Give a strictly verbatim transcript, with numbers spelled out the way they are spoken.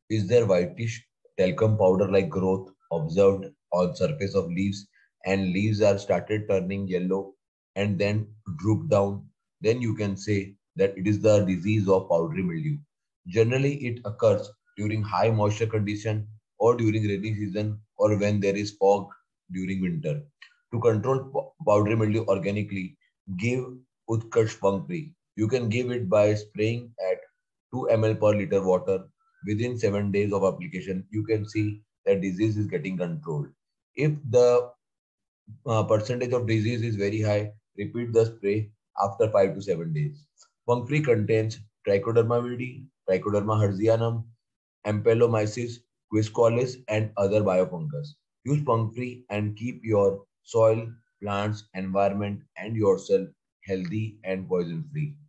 Is there whitish talcum powder like growth observed on surface of leaves and leaves are started turning yellow and then droop down? Then you can say that it is the disease of powdery mildew. Generally, it occurs during high moisture condition or during rainy season or when there is fog during winter. To control pow- powdery mildew organically, give Utkarsh Punk Free. You can give it by spraying at two milliliters per liter water. Within seven days of application, you can see that disease is getting controlled. If the uh, percentage of disease is very high, repeat the spray after five to seven days. Punk Free contains Trichoderma vidi, Trichoderma herzianum, Ampelomyces, Quisqualis, and other biofungus. Use Punk Free and keep your soil, plants, environment, and yourself healthy and poison free.